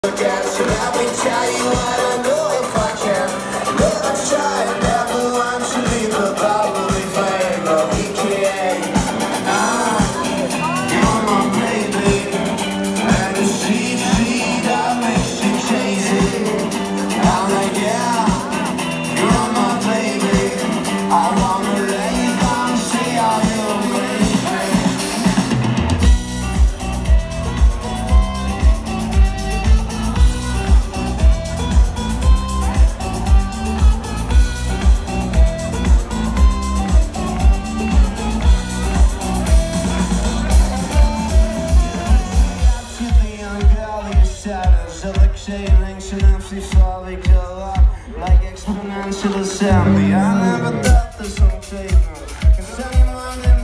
So let me tell you what I know if I can. Never try and never want to leave a probably flame, but we can. You're my baby, and the sweet that makes you crazy. I'm like, yeah, you're my baby. I wanna lay you down and see how you make me. Links and empty slowly go up like exponential assembly. I never thought this would take me, 'cause anyone